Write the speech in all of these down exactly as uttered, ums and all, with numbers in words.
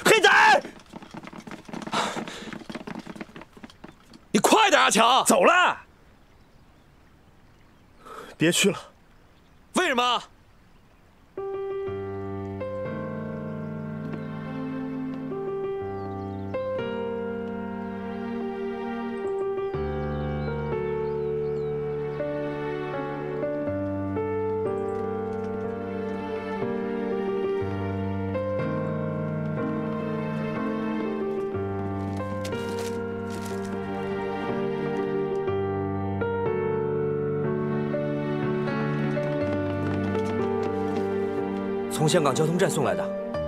黑仔，你快点，阿强， 走了。别去了。 为什么？ 从香港交通站送来的。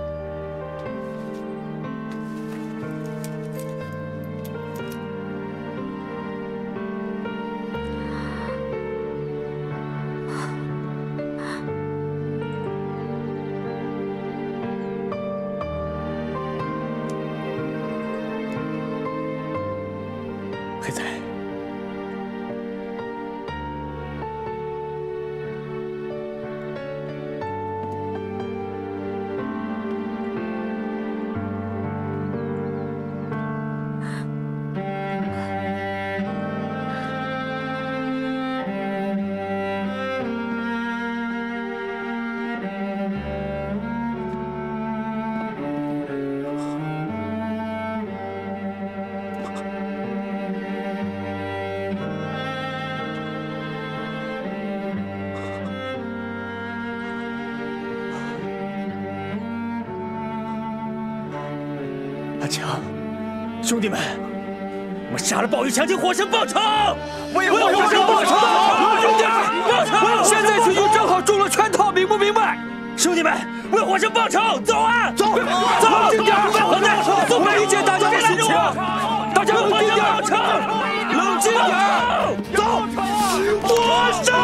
黑仔。 阿强，兄弟们，我们杀了鲍玉强，请火神报仇！为火神报仇！兄弟，报仇！现在去就正好中了圈套，明不明白？兄弟们，为火神报仇！走啊！走，走！冷静点！老大，我们理解大家的心情，大家冷静点，冷静点，走！火神！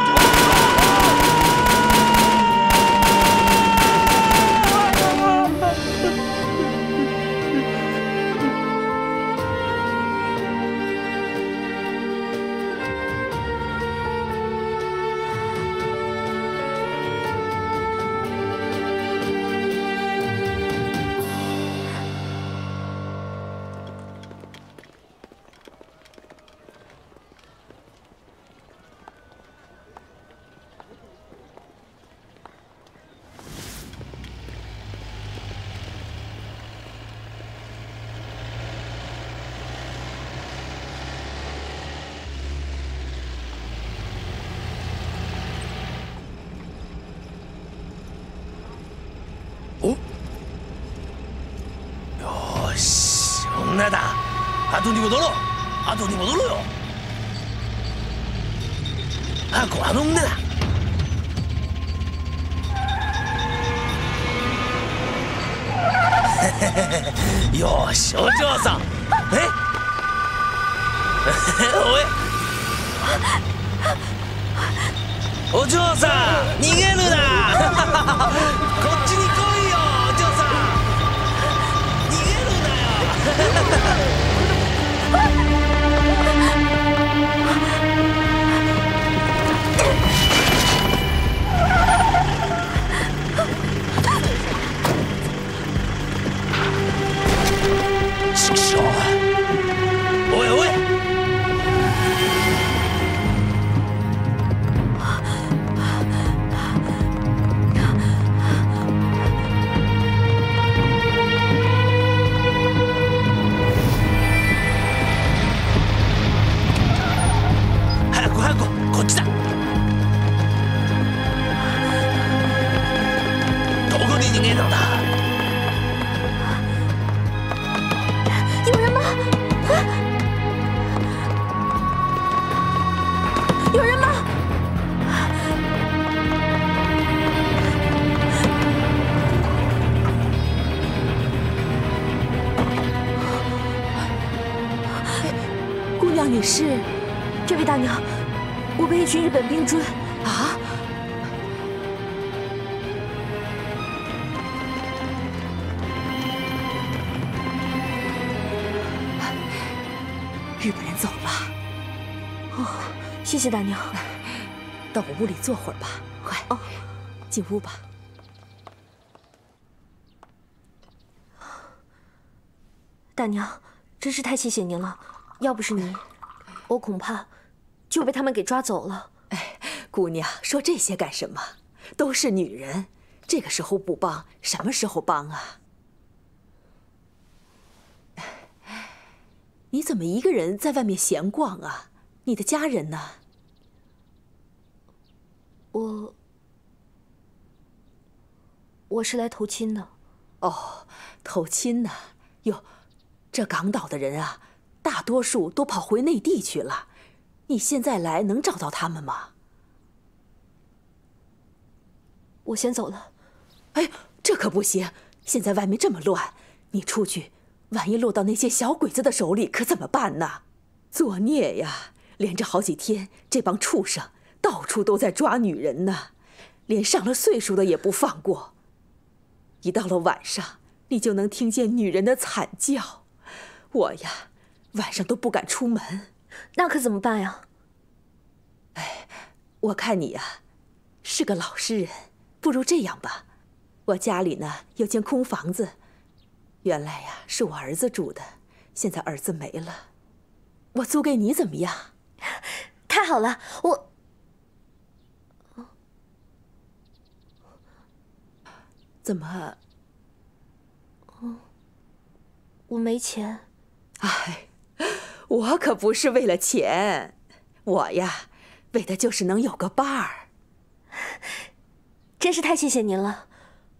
나다. 아또 니모 놀러. 아또 니모 놀러요. 아고 안 옵니다.よし、お嬢さん。え？おい。お嬢さん、逃げるな。こっちに来いよ、お嬢さん。逃げるなよ。畜生！おいおい！早く早くこっちだ！どこに逃げるんだ？ 有人吗？有人吗？姑娘，你是？这位大娘，我被一群日本兵追。啊！ 日本人走了。哦，谢谢大娘。到我屋里坐会儿吧。快，哦，进屋吧。 大娘，真是太谢谢您了，要不是您，我恐怕就被他们给抓走了。 哎，姑娘，说这些干什么？都是女人，这个时候不帮，什么时候帮啊？你怎么一个人在外面闲逛啊？你的家人呢？ 我，我是来投亲的。 哦，投亲呢？哟，这港岛的人啊，大多数都跑回内地去了。你现在来能找到他们吗？ 我先走了。 哎，这可不行！现在外面这么乱，你出去，万一落到那些小鬼子的手里，可怎么办呢？作孽呀！连着好几天，这帮畜生到处都在抓女人呢，连上了岁数的也不放过。一到了晚上，你就能听见女人的惨叫。我呀，晚上都不敢出门。 那可怎么办呀？ 哎，我看你呀，是个老实人，不如这样吧，我家里呢有间空房子，原来呀是我儿子住的，现在儿子没了，我租给你怎么样？ 太好了，我…… 怎么？ 嗯，我没钱。 哎，我可不是为了钱，我呀，为的就是能有个伴儿。 真是太谢谢您了。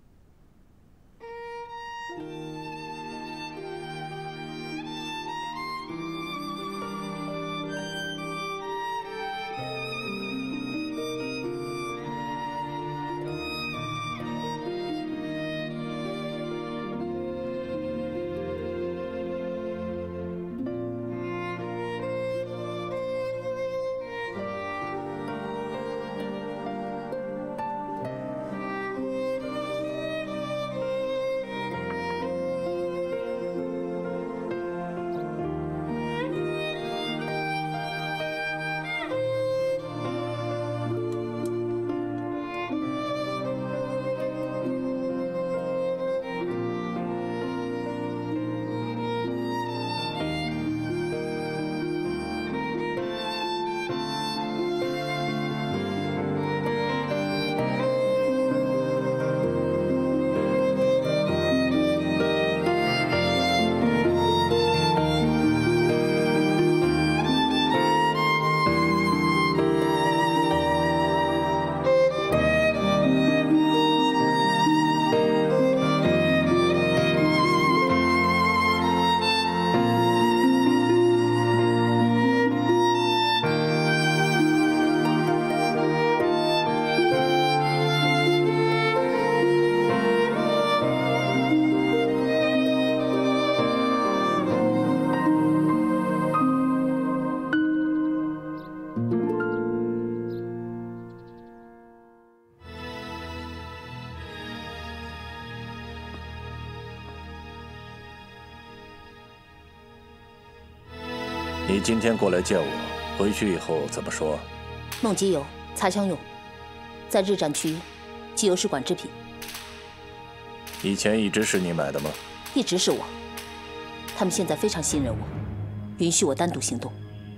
你今天过来见我，回去以后怎么说？ 弄机油、擦枪用，在日战区，机油是管制品。 以前一直是你买的吗？ 一直是我。他们现在非常信任我，允许我单独行动。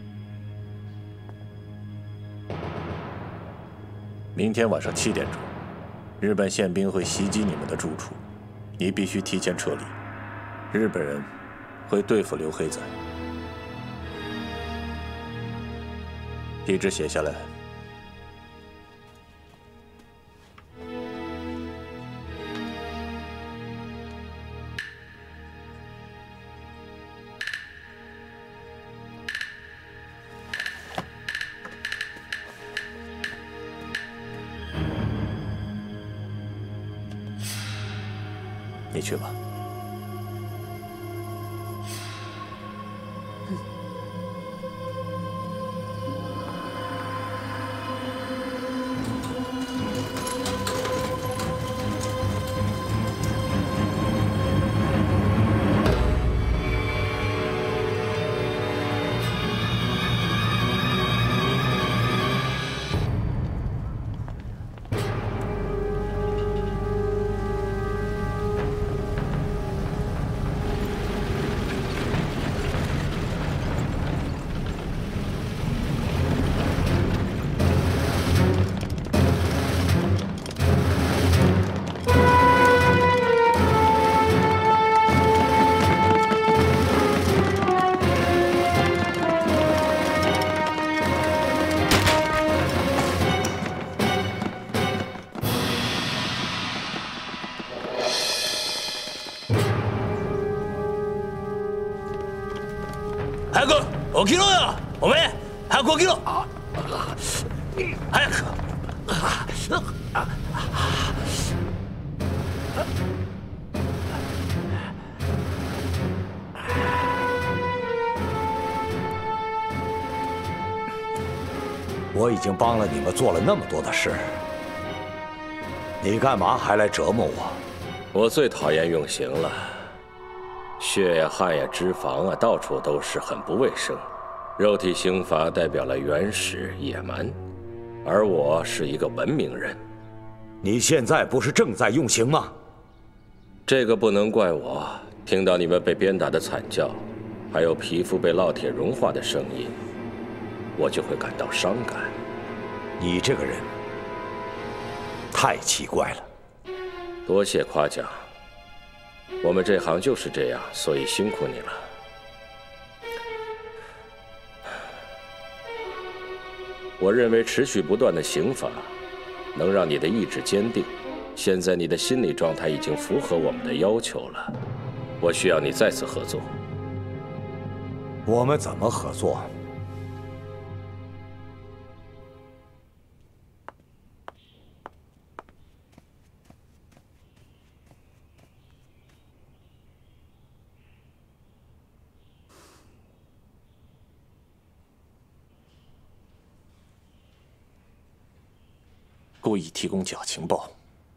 明天晚上七点钟，日本宪兵会袭击你们的住处，你必须提前撤离。日本人会对付刘黑仔。 地址写下来。你去吧。 五 K よ。おめえ早く起きろ。早く。 我已经帮了你们做了那么多的事，你干嘛还来折磨我？ 我最讨厌用刑了，血呀、汗呀、脂肪啊，到处都是，很不卫生。肉体刑罚代表了原始野蛮，而我是一个文明人。 你现在不是正在用刑吗？ 这个不能怪我。听到你们被鞭打的惨叫，还有皮肤被烙铁融化的声音，我就会感到伤感。 你这个人太奇怪了。 多谢夸奖。我们这行就是这样，所以辛苦你了。我认为持续不断的刑罚能让你的意志坚定。现在你的心理状态已经符合我们的要求了，我需要你再次合作。 我们怎么合作？ 故意提供假情报，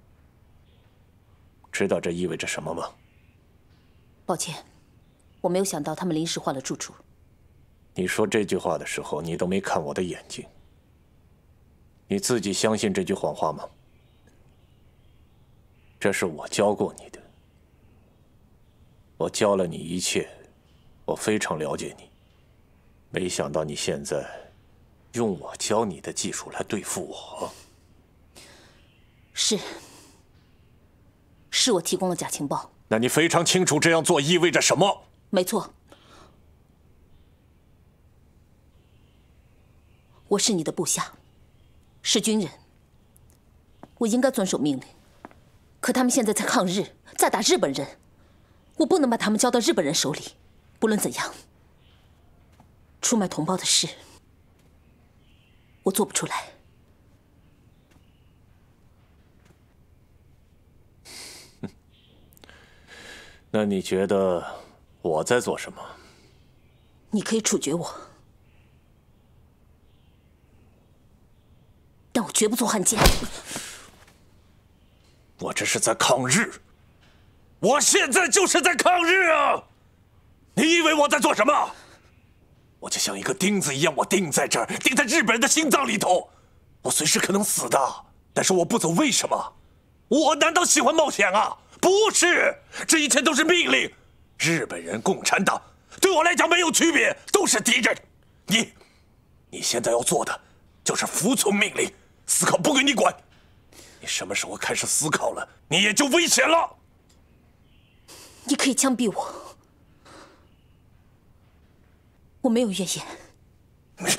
知道这意味着什么吗？ 抱歉，我没有想到他们临时换了住处。 你说这句话的时候，你都没看我的眼睛。你自己相信这句谎话吗？这是我教过你的，我教了你一切，我非常了解你。没想到你现在用我教你的技术来对付我。 是，是我提供了假情报。 那你非常清楚这样做意味着什么？ 没错，我是你的部下，是军人，我应该遵守命令。可他们现在在抗日，在打日本人，我不能把他们交到日本人手里。不论怎样，出卖同胞的事，我做不出来。 那你觉得我在做什么？ 你可以处决我，但我绝不做汉奸。 我这是在抗日，我现在就是在抗日啊！你以为我在做什么？我就像一个钉子一样，我钉在这儿，钉在日本人的心脏里头。我随时可能死的，但是我不走，为什么？我难道喜欢冒险啊？不是，这一切都是命令。日本人、共产党对我来讲没有区别，都是敌人。你，你现在要做的就是服从命令，思考不归你管。你什么时候开始思考了，你也就危险了。 你可以枪毙我，我没有怨言。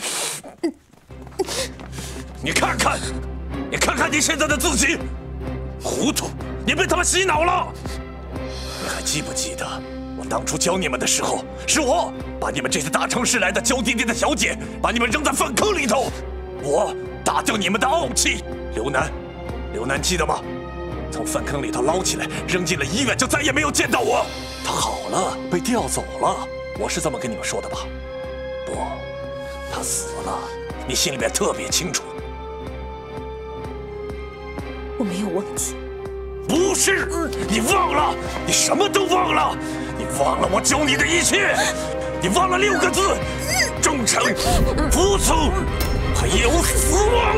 你看看，你看看你现在的自己，糊涂。你被他们洗脑了！你还记不记得我当初教你们的时候，是我把你们这些大城市来的娇滴滴的小姐，把你们扔在粪坑里头，我打掉你们的傲气。刘楠，刘楠记得吗？从粪坑里头捞起来，扔进了医院，就再也没有见到我。他好了，被调走了。我是这么跟你们说的吧？不，他死了。你心里边特别清楚。 我没有忘记。 不是，你忘了，你什么都忘了，你忘了我教你的一切，你忘了六个字：忠诚、服从，还有死亡。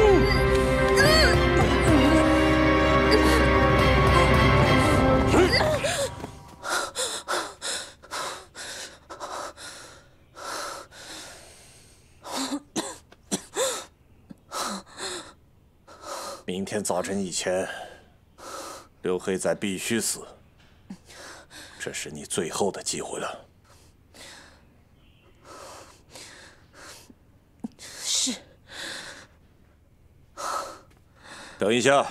明天早晨以前。刘黑仔必须死，这是你最后的机会了。 是。 等一下，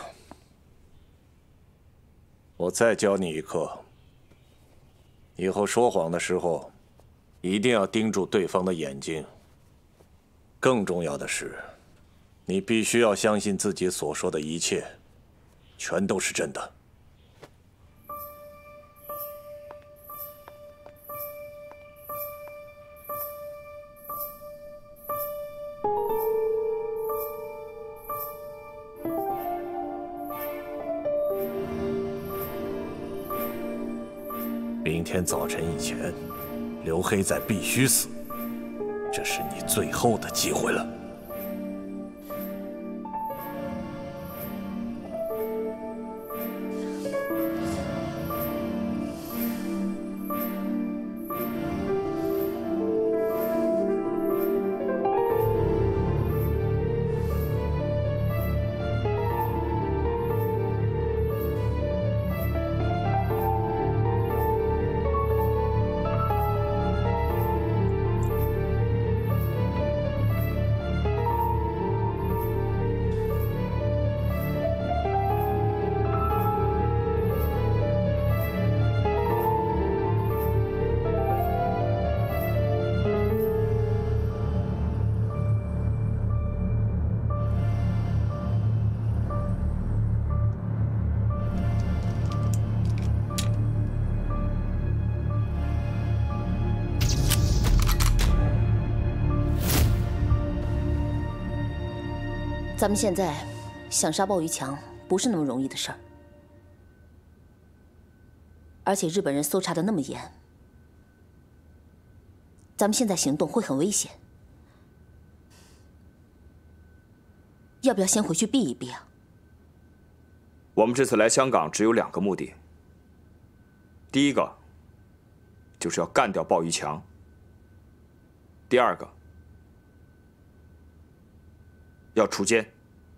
我再教你一课。以后说谎的时候，一定要盯住对方的眼睛。 更重要的是，你必须要相信自己所说的一切，全都是真的。明天早晨以前，刘黑仔必须死，这是你最后的机会了。 咱们现在想杀鲍玉强不是那么容易的事儿，而且日本人搜查的那么严，咱们现在行动会很危险。要不要先回去避一避啊？ 我们这次来香港只有两个目的，第一个就是要干掉鲍玉强，第二个要除奸。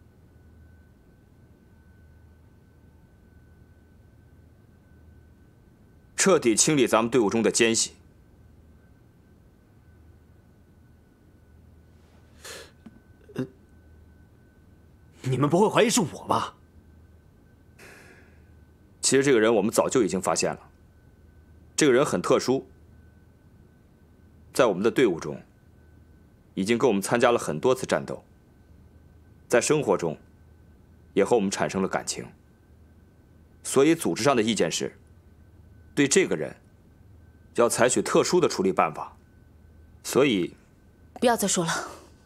彻底清理咱们队伍中的奸细。 呃，你们不会怀疑是我吧？ 其实这个人我们早就已经发现了，这个人很特殊，在我们的队伍中，已经跟我们参加了很多次战斗，在生活中，也和我们产生了感情。所以组织上的意见是，对这个人要采取特殊的处理办法。所以， 不要再说了。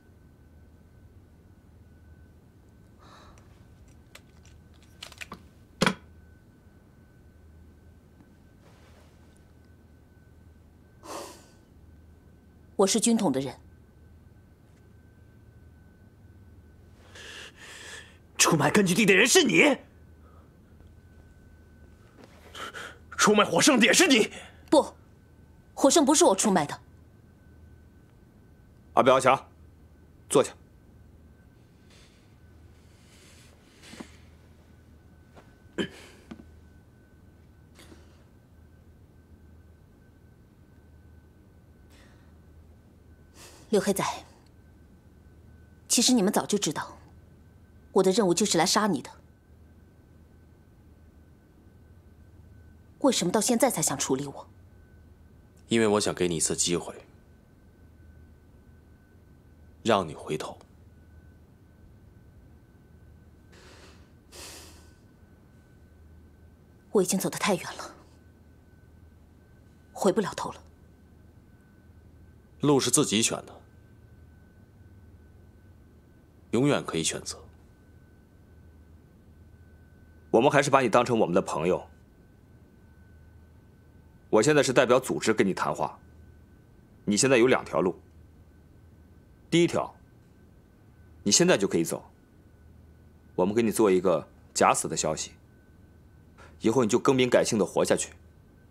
我是军统的人， 出卖根据地的人是你，出卖火圣的也是你。 不，火圣不是我出卖的。 阿彪、阿强，坐下。 刘黑仔，其实你们早就知道，我的任务就是来杀你的。为什么到现在才想处理我？ 因为我想给你一次机会，让你回头。 我已经走得太远了，回不了头了。 路是自己选的。永远可以选择。 我们还是把你当成我们的朋友。我现在是代表组织跟你谈话。你现在有两条路。第一条，你现在就可以走。我们给你做一个假死的消息，以后你就更名改姓的活下去。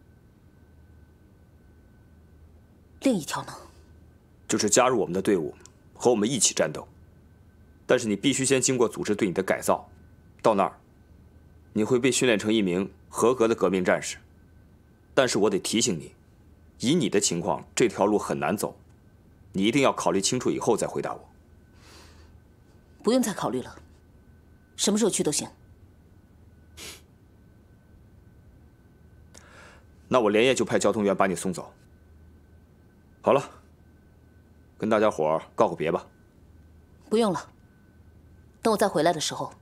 另一条呢？ 就是加入我们的队伍，和我们一起战斗。但是你必须先经过组织对你的改造，到那儿，你会被训练成一名合格的革命战士。但是我得提醒你，以你的情况，这条路很难走，你一定要考虑清楚以后再回答我。 不用再考虑了，什么时候去都行。 那我连夜就派交通员把你送走。好了，跟大家伙儿告个别吧。 不用了。等我再回来的时候，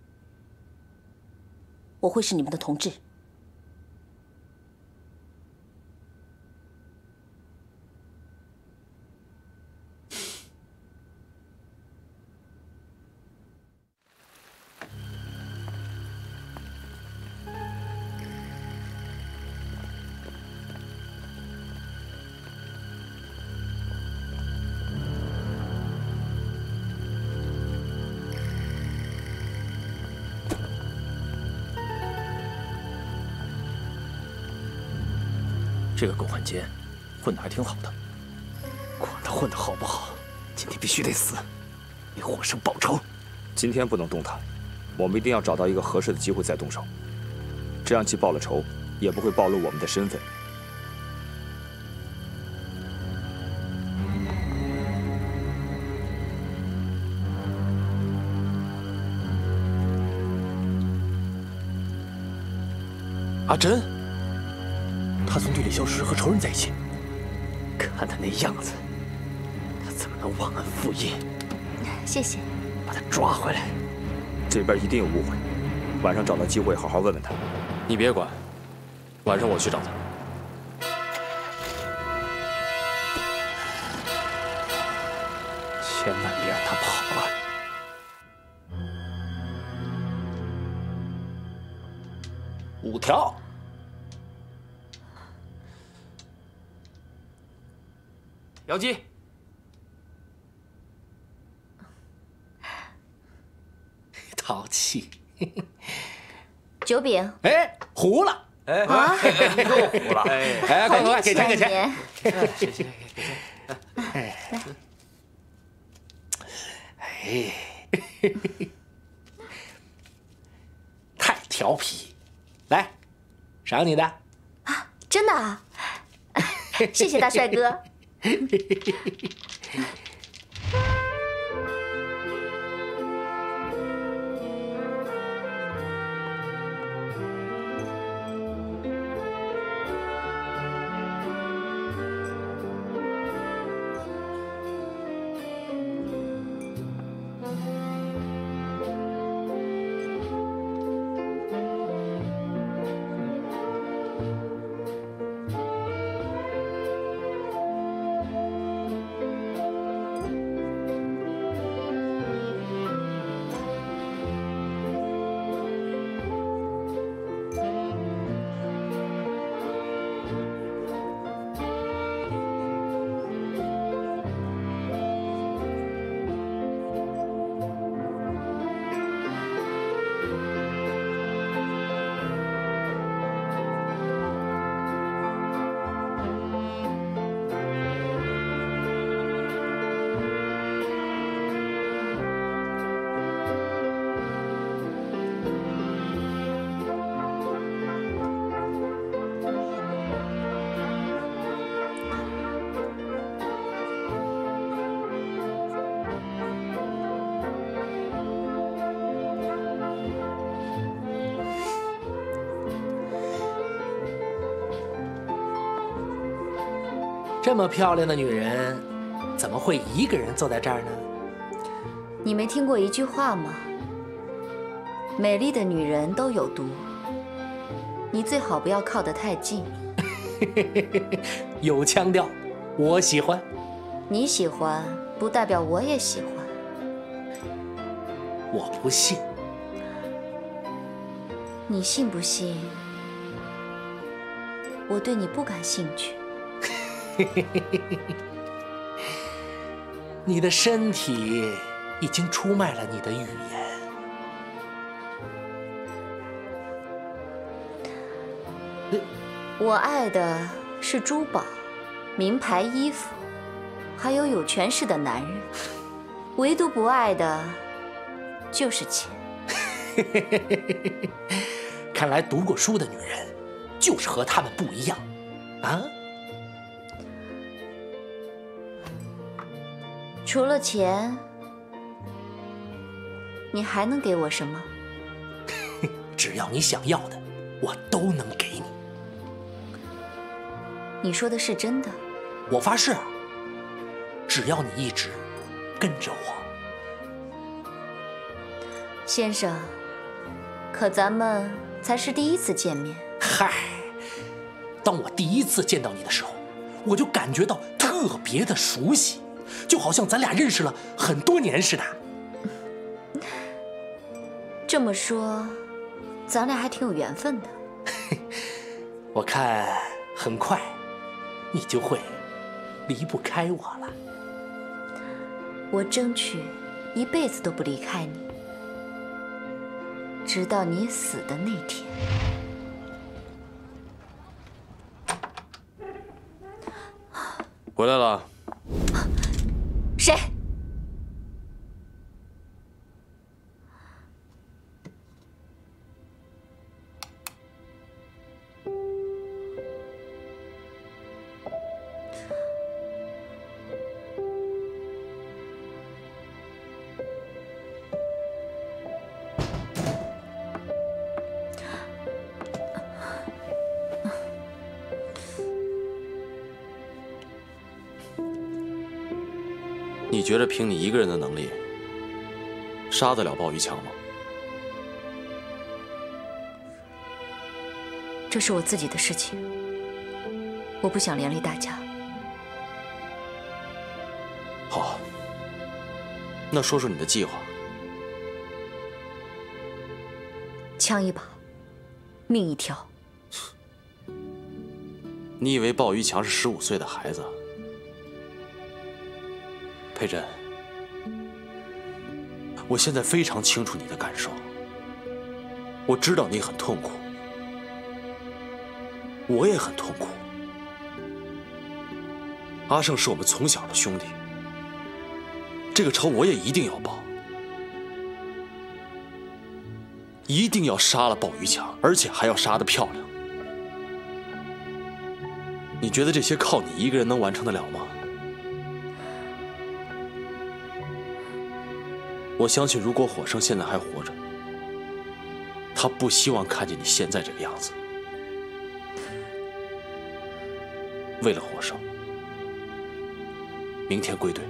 我会是你们的同志。 这个狗汉奸混得还挺好的，管他混得好不好，今天必须得死，为火生报仇。 今天不能动他，我们一定要找到一个合适的机会再动手，这样既报了仇，也不会暴露我们的身份。 阿珍。 他从队里消失，和仇人在一起。看他那样子，他怎么能忘恩负义？ 谢谢。 把他抓回来。 这边一定有误会，晚上找到机会好好问问他。 你别管，晚上我去找他。 千万别让他跑了。五条。 姚姬，淘气。 酒饼。 哎，糊了。哎， 啊， 又糊了。哎，快快快，给钱给钱。谢谢，给钱。哎，哎，太调皮，来，赏你的。 啊，真的啊？谢谢大帅哥。 这么漂亮的女人，怎么会一个人坐在这儿呢？ 你没听过一句话吗？美丽的女人都有毒，你最好不要靠得太近。 有腔调，我喜欢。 你喜欢，不代表我也喜欢。 我不信。 你信不信？我对你不感兴趣。 你的身体已经出卖了你的语言。 我爱的是珠宝、名牌衣服，还有有权势的男人，唯独不爱的就是钱。 看来读过书的女人，就是和他们不一样，啊？ 除了钱，你还能给我什么？ 只要你想要的，我都能给你。 你说的是真的？ 我发誓啊，只要你一直跟着我。 先生，可咱们才是第一次见面。 嗨，当我第一次见到你的时候，我就感觉到特别的熟悉，就好像咱俩认识了很多年似的。 这么说，咱俩还挺有缘分的。 我看很快，你就会离不开我了。 我争取一辈子都不离开你，直到你死的那天。 回来了。 谁？ 你觉得凭你一个人的能力，杀得了鲍玉强吗？ 这是我自己的事情，我不想连累大家。 好，那说说你的计划。 枪一把，命一条。 你以为鲍玉强是十五岁的孩子？佩珍，我现在非常清楚你的感受，我知道你很痛苦，我也很痛苦。阿胜是我们从小的兄弟，这个仇我也一定要报，一定要杀了鲍玉强，而且还要杀得漂亮。你觉得这些靠你一个人能完成得了吗？我相信，如果火生现在还活着，他不希望看见你现在这个样子。为了火生，明天归队，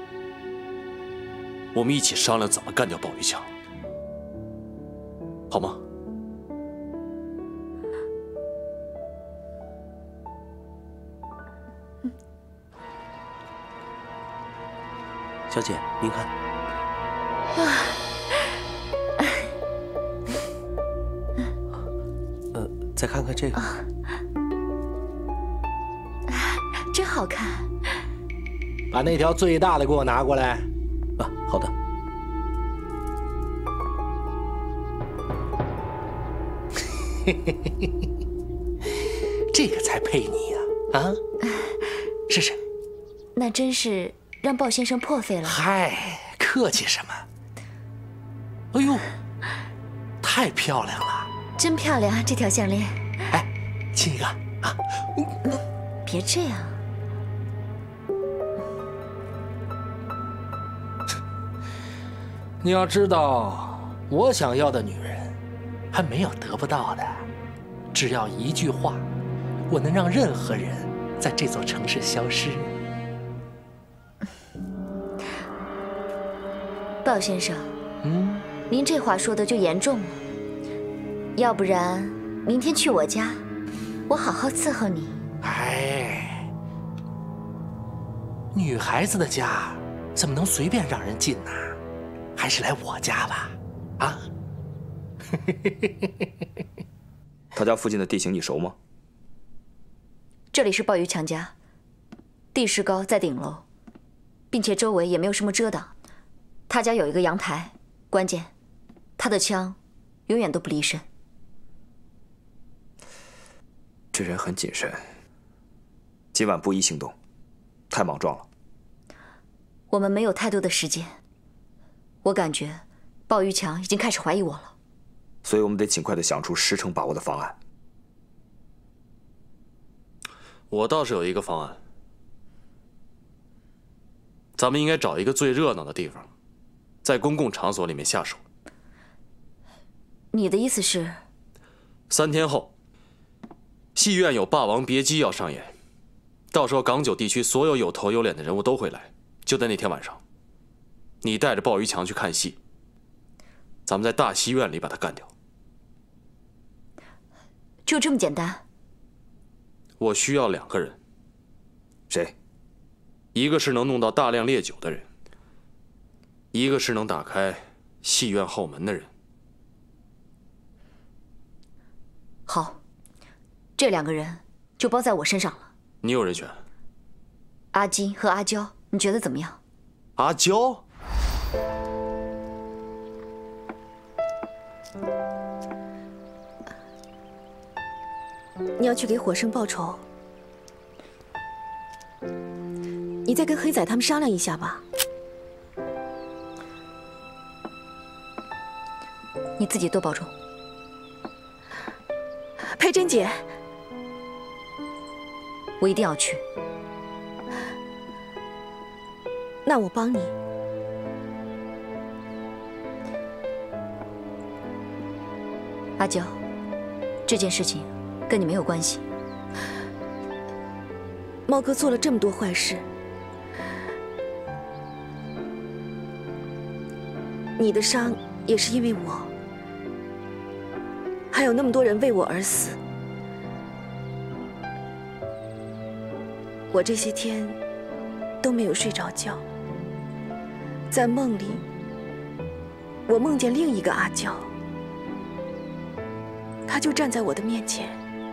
我们一起商量怎么干掉鲍玉强，好吗？ 小姐，您看。呃，再看看这个， 真好看。 把那条最大的给我拿过来。 啊，好的。 这个才配你呀！啊，试试。 那真是让鲍先生破费了。 嗨，客气什么？哎呦，太漂亮了！ 真漂亮，这条项链。 哎，亲一个啊！ 别这样。 你要知道，我想要的女人，还没有得不到的。只要一句话，我能让任何人在这座城市消失。 鲍先生， 嗯， 您这话说的就严重了。要不然，明天去我家，我好好伺候你。 哎，女孩子的家怎么能随便让人进呢？还是来我家吧，啊？ 他家附近的地形你熟吗？ 这里是鲍玉强家，地势高，在顶楼，并且周围也没有什么遮挡。他家有一个阳台，关键，他的枪永远都不离身。 这人很谨慎，今晚不宜行动，太莽撞了。 我们没有太多的时间，我感觉鲍玉强已经开始怀疑我了， 所以我们得尽快的想出十成把握的方案。 我倒是有一个方案，咱们应该找一个最热闹的地方，在公共场所里面下手。 你的意思是？ 三天后，戏院有《霸王别姬》要上演，到时候港九地区所有有头有脸的人物都会来，就在那天晚上，你带着鲍于强去看戏。 咱们在大戏院里把他干掉。 就这么简单？ 我需要两个人。 谁？ 一个是能弄到大量烈酒的人，一个是能打开戏院后门的人。 好，这两个人就包在我身上了。 你有人选？ 阿金和阿娇，你觉得怎么样？ 阿娇？ 你要去给火生报仇，你再跟黑仔他们商量一下吧。 你自己多保重。 佩珍姐， 我一定要去。 那我帮你。 阿娇，这件事情跟你没有关系。 猫哥做了这么多坏事，你的伤也是因为我，还有那么多人为我而死。我这些天都没有睡着觉，在梦里，我梦见另一个阿娇，她就站在我的面前，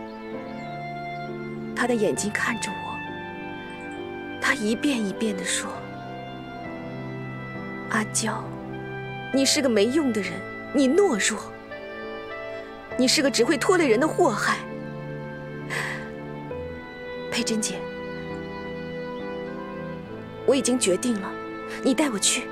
她的眼睛看着我，她一遍一遍地说：“阿娇，你是个没用的人，你懦弱，你是个只会拖累人的祸害。”佩珍姐，我已经决定了，你带我去。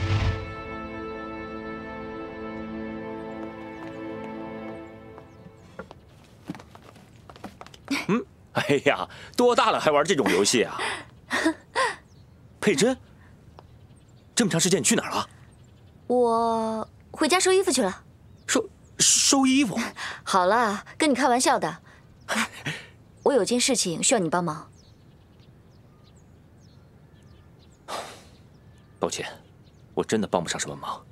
嗯，哎呀，多大了还玩这种游戏啊？佩珍，这么长时间你去哪儿了？ 我回家收衣服去了。 收收衣服？ 好了，跟你开玩笑的。我有件事情需要你帮忙。 抱歉，我真的帮不上什么忙。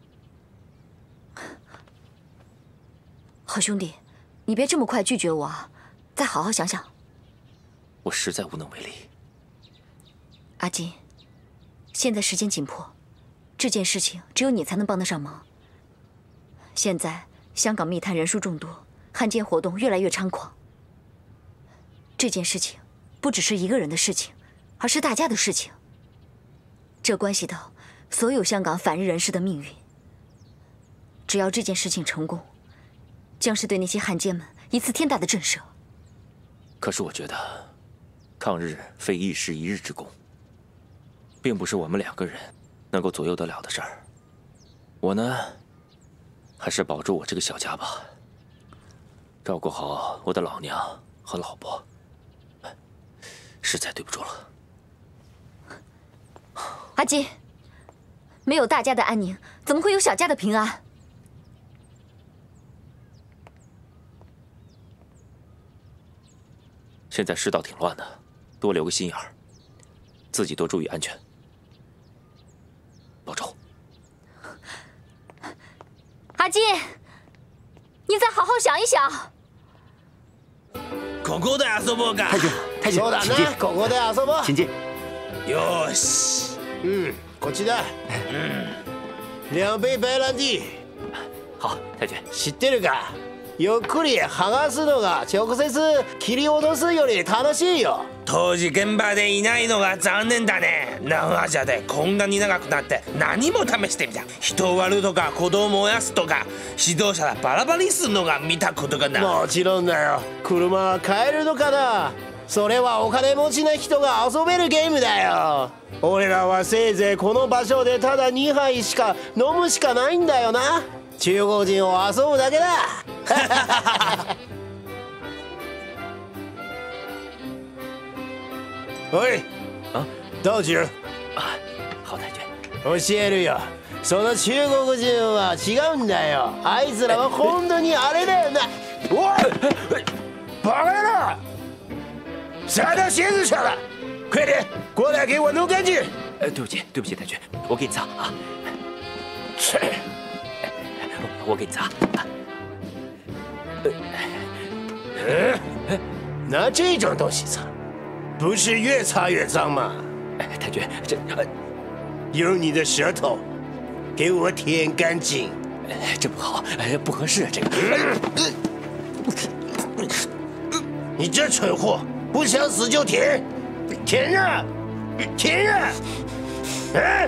好兄弟，你别这么快拒绝我啊，再好好想想。 我实在无能为力。 阿金，现在时间紧迫，这件事情只有你才能帮得上忙。现在香港密探人数众多，汉奸活动越来越猖狂。这件事情不只是一个人的事情，而是大家的事情。这关系到所有香港反日人士的命运。只要这件事情成功，将是对那些汉奸们一次天大的震慑。 可是我觉得，抗日非一时一日之功，并不是我们两个人能够左右得了的事儿。我呢，还是保住我这个小家吧，照顾好我的老娘和老婆。实在对不住了。 阿金，没有大家的安宁，怎么会有小家的平安？ 现在世道挺乱的，多留个心眼儿，自己多注意安全，保重。 阿金，你再好好想一想。 ここで遊ぼうか。 太君，太君， そうだ请进ね。ここで遊ぼう。 请进。 よし。 嗯，こっちだ。嗯，两杯白兰地。 好，太君。 知ってるか？ゆっくり剥がすのが直接切り落とすより楽しいよ。 当時現場でいないのが残念だね。長者でこんなに長くなって何も試してみた。人を割るとか子供を燃やすとか指導者がバラバラにするのが見たことがない。 もちろんだよ。車は買えるのかな？それはお金持ちな人が遊べるゲームだよ。俺らはせいぜいこの場所でただにはいしか飲むしかないんだよな。中国人を遊ぶだけだ。おい、 啊， 道中。 啊，好，太君。 教えるよ。その中国人は違うんだよ。あいつらは本当にあれだよな。おい，バカ野郎！啥到鞋子上了？快点过来给我弄干净！ 呃，对不起，对不起，太君，我给你擦啊。 切！ 我给你擦。 呃，拿这种东西擦，不是越擦越脏吗？ 太君，这用你的舌头给我舔干净。 这不好，不合适，这个。 你这蠢货，不想死就舔，舔啊，舔啊，啊，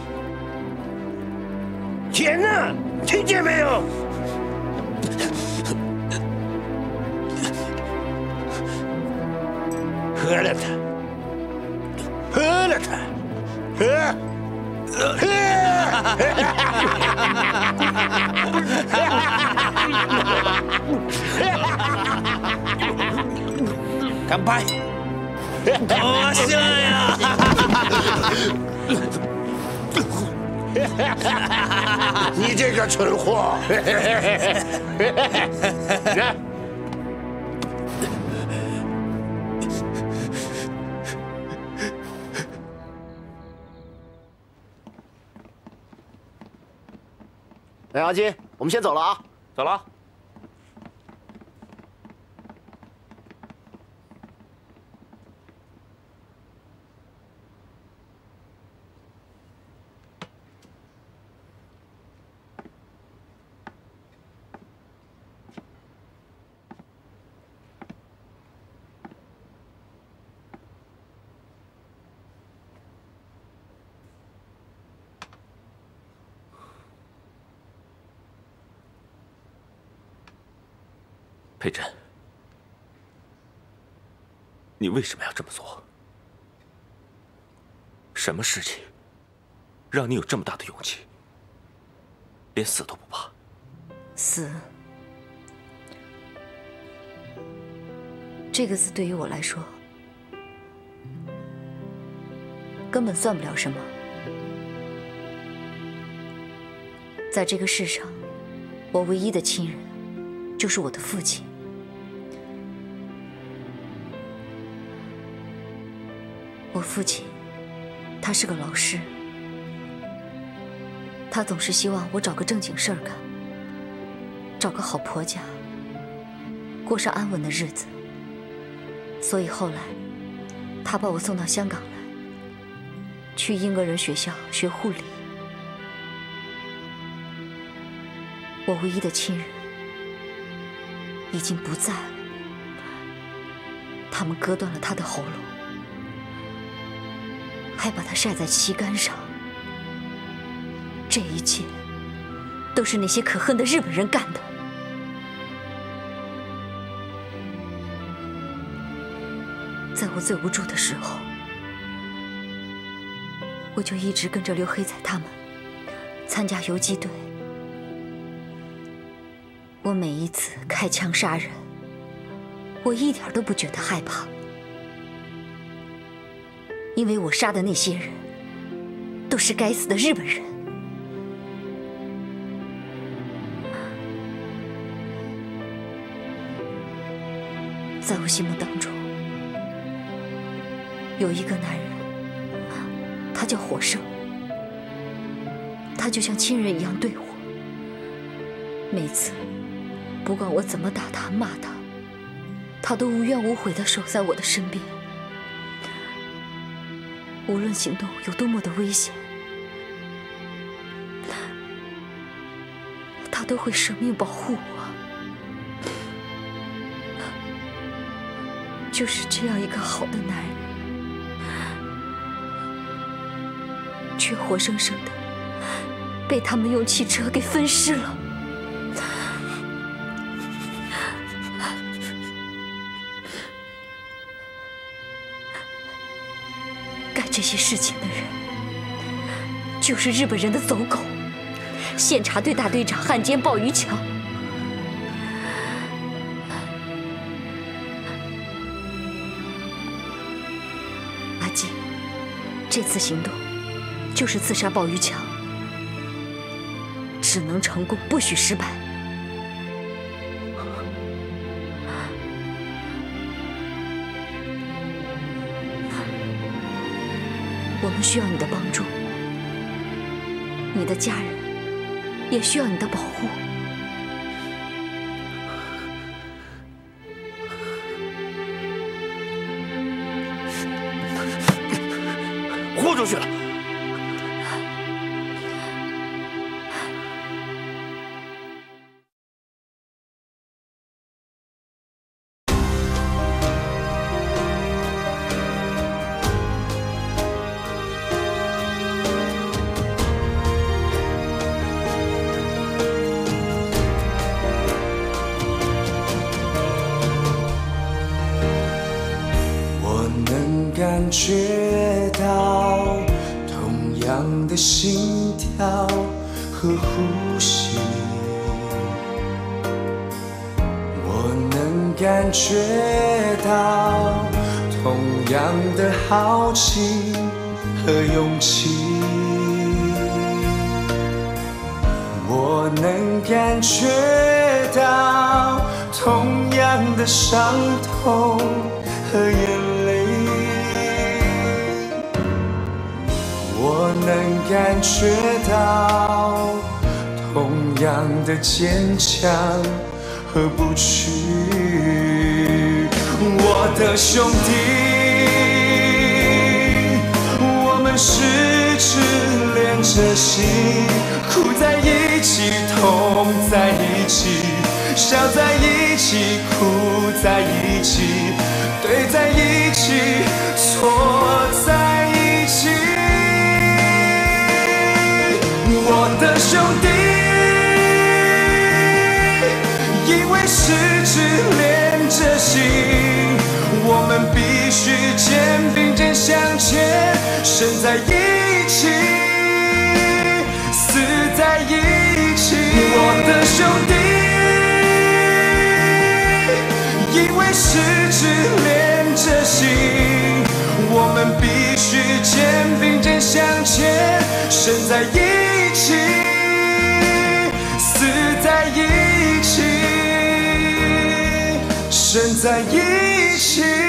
舔啊，听见没有？喝了它，喝了它，喝，喝！ 乾杯！面白いよ！ 你这个蠢货！ 哎，阿金，我们先走了啊！ 走了。佩珍，你为什么要这么做？什么事情让你有这么大的勇气，连死都不怕？ 死，这个字对于我来说，根本算不了什么。在这个世上，我唯一的亲人就是我的父亲。我父亲，他是个老师，他总是希望我找个正经事儿干，找个好婆家，过上安稳的日子。所以后来，他把我送到香港来，去英国人学校学护理。我唯一的亲人已经不在了，他们割断了他的喉咙，还把他晒在旗杆上。这一切都是那些可恨的日本人干的。在我最无助的时候，我就一直跟着刘黑仔他们参加游击队。我每一次开枪杀人，我一点都不觉得害怕，因为我杀的那些人都是该死的日本人。在我心目当中，有一个男人，他叫火生，他就像亲人一样对我，每次不管我怎么打他、骂他，他都无怨无悔地守在我的身边。无论行动有多么的危险，他都会舍命保护我。就是这样一个好的男人，却活生生的被他们用汽车给分尸了。这些事情的人，就是日本人的走狗，县察队大队长汉奸鲍于强。阿金，这次行动就是刺杀鲍于强，只能成功，不许失败。我们需要你的帮助，你的家人也需要你的保护。 出去了。 感觉到同样的心跳和呼吸，我能感觉到同样的好奇和勇气，我能感觉到同样的伤痛和眼泪。我能感觉到同样的坚强和不屈，我的兄弟，我们十指连着心，哭在一起，痛在一起，笑在一起，哭在一起，对在一起，错在一起。我的兄弟，因为十指连着心，我们必须肩并肩向前，生在一起，死在一起。我的兄弟，因为十指连着心，我们必须肩并肩向前，生在一起，死在一起，生在一起。